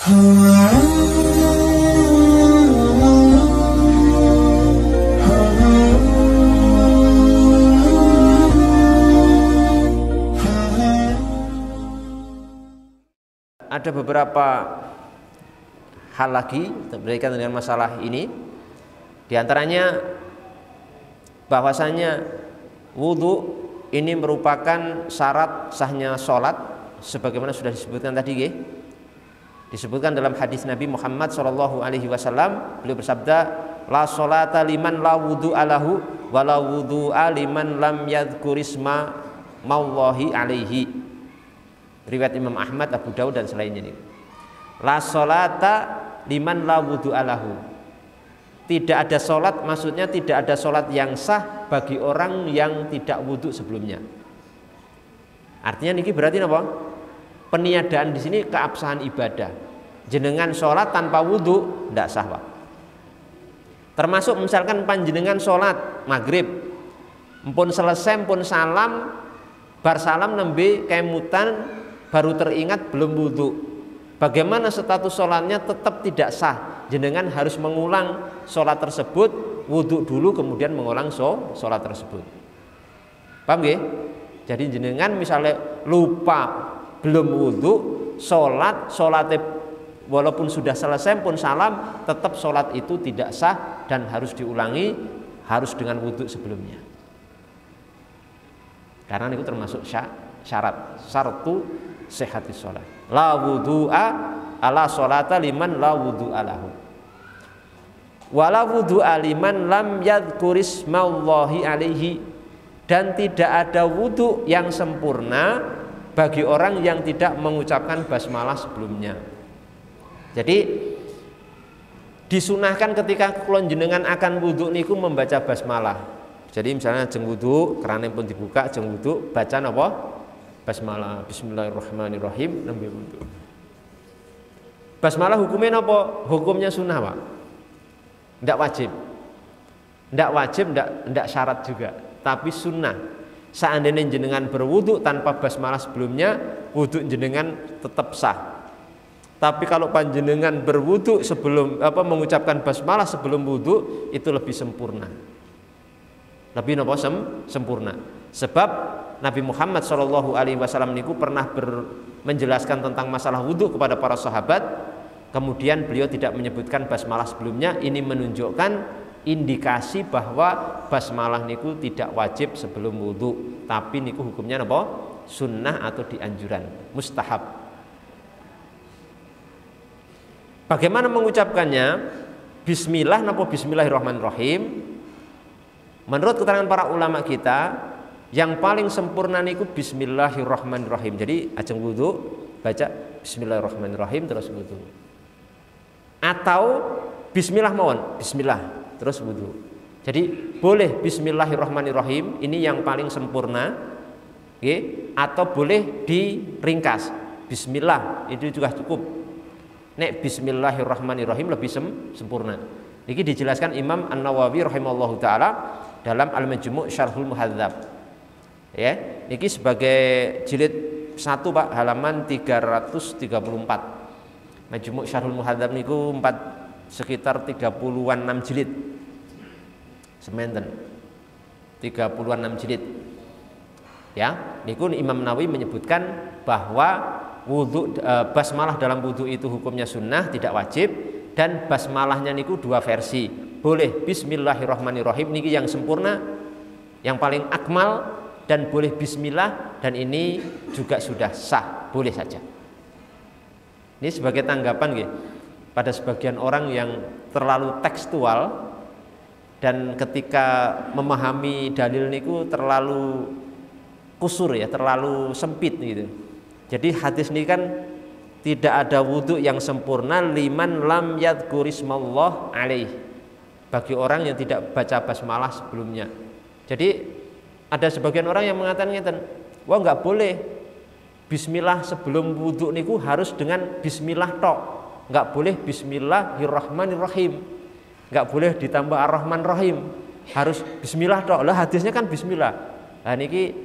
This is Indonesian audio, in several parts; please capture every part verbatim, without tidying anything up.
Ada beberapa hal lagi berkaitan dengan masalah ini. Di antaranya bahwasanya wudhu ini merupakan syarat sahnya sholat, sebagaimana sudah disebutkan tadi, ya. Disebutkan dalam hadis Nabi Muhammad shallallahu alaihi wasallam, beliau bersabda, la sholata liman la wudhu'a lahu wa la wudhu'a liman lam yadhkurisma mallahi alaihi. Riwayat Imam Ahmad, Abu Daud dan selainnya ini. La sholata liman la wudhu'a lahu. Tidak ada sholat, maksudnya tidak ada sholat yang sah bagi orang yang tidak wudhu sebelumnya. Artinya niki berarti apa? Peniadaan di sini keabsahan ibadah. Jenengan sholat tanpa wudhu tidak sah, Pak. Termasuk misalkan panjenengan sholat maghrib, mpun selesai pun salam, bar salam nembe kemutan, baru teringat belum wudhu. Bagaimana status sholatnya? Tetap tidak sah. Jenengan harus mengulang sholat tersebut, wudhu dulu kemudian mengulang sholat tersebut. Paham ya? Jadi jenengan misalnya lupa belum wudhu, sholat sholatnya walaupun sudah selesai pun salam, tetap sholat itu tidak sah dan harus diulangi, harus dengan wudhu sebelumnya. Karena itu termasuk syarat syartu sehatis sholat. La wudhu'a ala sholata liman la wudhu'a lahu wa la wudhu'a liman lam yadhkurismallahi alaihi. Dan tidak ada wudhu yang sempurna bagi orang yang tidak mengucapkan basmalah sebelumnya. Jadi disunahkan ketika kulon jenengan akan wudhu niku membaca basmalah. Jadi misalnya jeng wudhu, kerannya pun dibuka, jeng wudhu, baca apa? Basmalah, bismillahirrahmanirrahim, nembe wudhu. Basmalah hukumnya apa? Hukumnya sunnah, Pak. Tidak wajib. Tidak wajib, tidak syarat juga. Tapi sunnah. Seandainya jenengan berwudhu tanpa basmalah sebelumnya, wudhu jenengan tetap sah. Tapi kalau panjenengan berwudhu sebelum apa mengucapkan basmalah sebelum wudhu, itu lebih sempurna. Lebih apa? Sem, sempurna. Sebab Nabi Muhammad shallallahu alaihi wasallam niku pernah ber, menjelaskan tentang masalah wudhu kepada para sahabat. Kemudian beliau tidak menyebutkan basmalah sebelumnya. Ini menunjukkan indikasi bahwa basmalah niku tidak wajib sebelum wudhu, tapi niku hukumnya apa? Sunnah atau dianjuran, mustahab. Bagaimana mengucapkannya? Bismillah napa bismillahirrahmanirrahim? Menurut keterangan para ulama kita, yang paling sempurna niku bismillahirrahmanirrahim. Jadi ajeng wudhu baca bismillahirrahmanirrahim terus wudhu. Atau bismillah mawon, bismillah terus wudhu. Jadi boleh bismillahirrahmanirrahim, ini yang paling sempurna, okay? Atau boleh diringkas bismillah, itu juga cukup. Nek bismillahirrahmanirrahim lebih sem sempurna. Ini dijelaskan Imam An-Nawawi rahimallahu taala dalam Al-Majmu' Syarhul Muhadzab. Ya, ini sebagai jilid satu, Pak, halaman tiga ratus tiga puluh empat. Majmu' Syarhul Muhadzab niku empat sekitar tiga puluhan enam jilid. Sementen. tiga puluhan enam jilid. Ya, niku Imam Nawawi menyebutkan bahwa wudhu e, basmalah dalam wudhu itu hukumnya sunnah, tidak wajib, dan basmalahnya niku dua versi. Boleh bismillahirrahmanirrahim niki yang sempurna, yang paling akmal, dan boleh bismillah, dan ini juga sudah sah, boleh saja. Ini sebagai tanggapan gitu, pada sebagian orang yang terlalu tekstual dan ketika memahami dalil niku terlalu kusur ya, terlalu sempit gitu. Jadi hadis ini kan tidak ada wudhu yang sempurna liman lam yadhkurismallah alaih, bagi orang yang tidak baca basmalah sebelumnya. Jadi ada sebagian orang yang mengatakan, wah nggak boleh bismillah sebelum wudhu niku harus dengan bismillah tok, nggak boleh bismillahirrahmanirrahim, nggak boleh ditambah ar-rahman rahim, harus bismillah tok. Lah hadisnya kan bismillah. Nah niki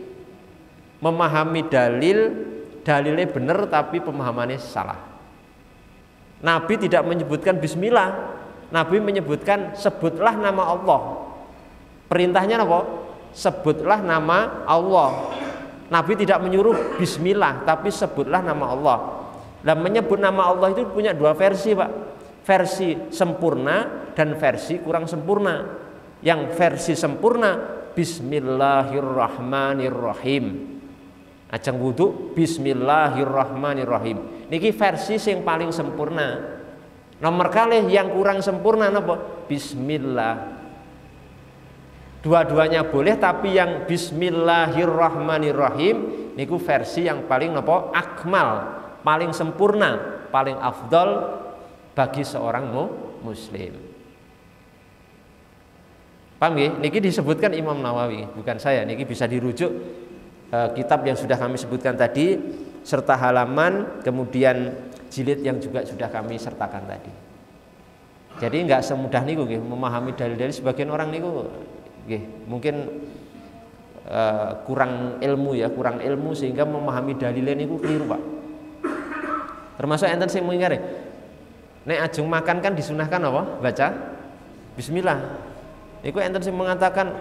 memahami dalil, dalilnya benar tapi pemahamannya salah. Nabi tidak menyebutkan bismillah. Nabi menyebutkan sebutlah nama Allah. Perintahnya apa? Sebutlah nama Allah. Nabi tidak menyuruh bismillah, tapi sebutlah nama Allah. Dan menyebut nama Allah itu punya dua versi, Pak. Versi sempurna dan versi kurang sempurna. Yang versi sempurna bismillahirrahmanirrahim. Ajeng wudu bismillahirrahmanirrahim. Niki versi yang paling sempurna. Nomor kali yang kurang sempurna napa? Bismillah. Dua-duanya boleh, tapi yang bismillahirrahmanirrahim niku versi yang paling napa? Akmal, paling sempurna, paling afdol bagi seorang muslim. Paham nggih? Niki disebutkan Imam Nawawi, bukan saya. Niki bisa dirujuk eh, kitab yang sudah kami sebutkan tadi serta halaman, kemudian jilid yang juga sudah kami sertakan tadi. Jadi nggak semudah niku nggih memahami dalil-dalil. Sebagian orang niku nggih mungkin uh, kurang ilmu ya, kurang ilmu sehingga memahami dalilnya niku keliru, Pak. Termasuk enten sing mengingkari. Nek ajeng makan kan disunahkan apa? Baca bismillah. Niku enten sing mengatakan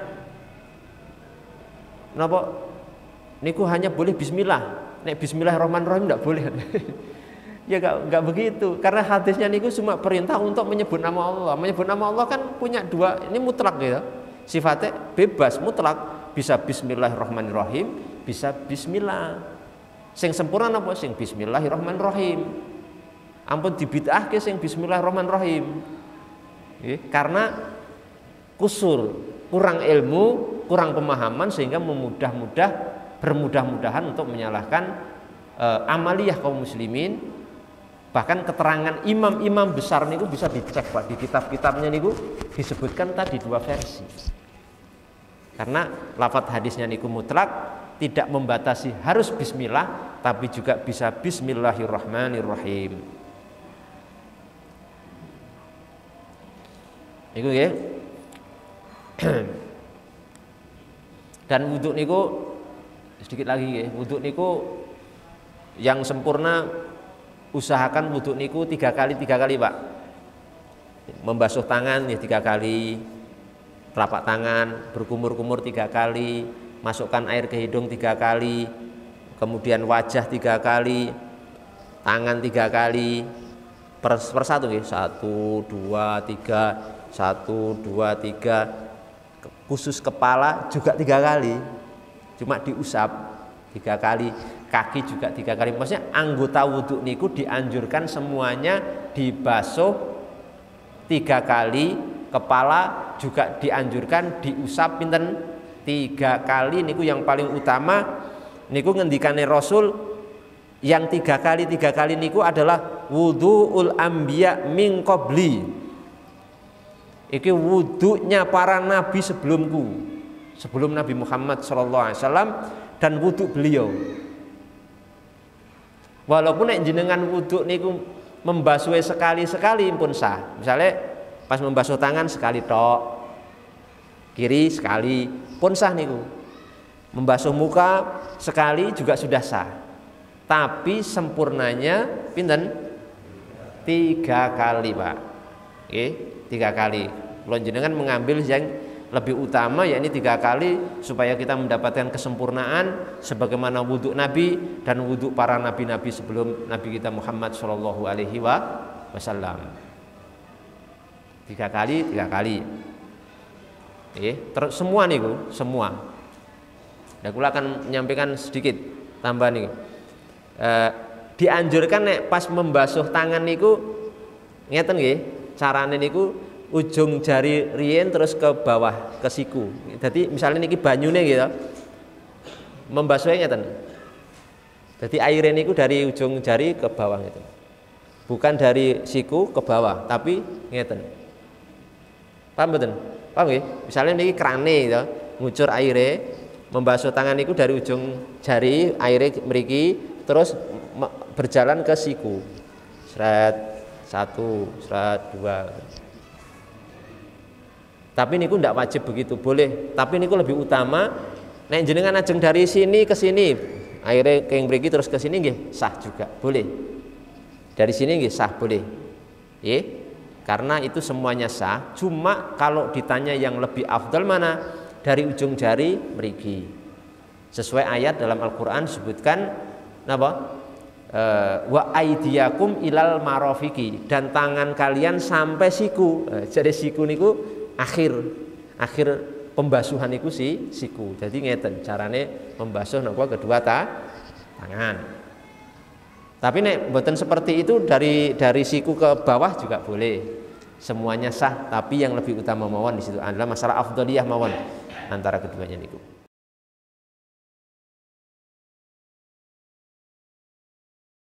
napa? Niku hanya boleh bismillah. Nek bismillahirrahmanirrahim enggak boleh. Ya enggak, enggak begitu. Karena hadisnya niku cuma perintah untuk menyebut nama Allah. Menyebut nama Allah kan punya dua, ini mutlak gitu. Sifatnya bebas, mutlak. Bisa bismillahirrahmanirrahim, bisa bismillah. Sing sempurna apa? Sing bismillahirrahmanirrahim. Ampun dibid'ahke sing bismillahirrahmanirrahim. Karena kusur, kurang ilmu, kurang pemahaman sehingga memudah-mudah bermudah-mudahan untuk menyalahkan uh, amaliyah kaum muslimin. Bahkan keterangan imam-imam besar niku bisa dicek, Pak, di kitab-kitabnya niku disebutkan tadi dua versi. Karena lafadz hadisnya niku mutlak, tidak membatasi harus bismillah, tapi juga bisa bismillahirrahmanirrahim. Niku nggih. Dan wudhu niku sedikit lagi nggih, wudhu niku yang sempurna usahakan wudhu niku tiga kali tiga kali, Pak. Membasuh tangan ya tiga kali, telapak tangan berkumur-kumur tiga kali, masukkan air ke hidung tiga kali, kemudian wajah tiga kali, tangan tiga kali, per, per satu ya, satu dua tiga, satu dua tiga, khusus kepala juga tiga kali, cuma diusap tiga kali. Kaki juga tiga kali. Maksudnya anggota wudhu niku dianjurkan semuanya dibasuh tiga kali. Kepala juga dianjurkan diusap pinten tiga kali. Niku yang paling utama. Niku ngendikane Rasul yang tiga kali tiga kali niku adalah wudhuul anbiya min qabli. Iki wudhunya para nabi sebelumku, sebelum Nabi Muhammad shallallahu alaihi wasallam, dan wudhu beliau. Walaupun nek jenengan wudhu niku membasuh sekali-sekali pun sah. Misalnya pas membasuh tangan sekali tok, kiri sekali pun sah niku. Membasuh muka sekali juga sudah sah. Tapi sempurnanya pinten? Tiga kali, Pak. Oke, tiga kali. Kalau jenengan mengambil yang lebih utama yakni tiga kali supaya kita mendapatkan kesempurnaan sebagaimana wudhu Nabi dan wudhu para nabi-nabi sebelum Nabi kita Muhammad Shallallahu Alaihi Wasallam. Tiga kali, tiga kali. Eh, terus semua nih, semua. Nah, aku akan menyampaikan sedikit tambahan nih. Eh, dianjurkan nek pas membasuh tangan niku ngeten nggih, carane niku ujung jari rien terus ke bawah ke siku. Jadi misalnya niki banyune gitu, membasuhnya ngeten. Jadi airnya niku dari ujung jari ke bawah gitu, bukan dari siku ke bawah, tapi ngeten. Paham betul? Paham nggih? Misalnya niki krane gitu, ngucur airnya, membasuh tangan niku dari ujung jari airnya mriki terus berjalan ke siku. Seret satu, seret dua. Tapi niku ndak wajib begitu, boleh. Tapi niku lebih utama nek jenengan ajeng dari sini ke sini, akhirnya keng mriki terus ke sini nggih sah juga, boleh. Dari sini nggih sah, boleh. Eh, karena itu semuanya sah. Cuma kalau ditanya yang lebih afdal mana, dari ujung jari mrigi. Sesuai ayat dalam Al-Qur'an sebutkan apa? E, wa aidiyakum ilal marofiki, dan tangan kalian sampai siku. E, jadi siku niku akhir akhir pembasuhan niku si siku. Jadi ngeten carane membasuh napa kedua ta, tangan. Tapi nek mboten seperti itu, dari dari siku ke bawah juga boleh. Semuanya sah, tapi yang lebih utama mawon di situ adalah masalah afdhaliyah mawon antara keduanya niku.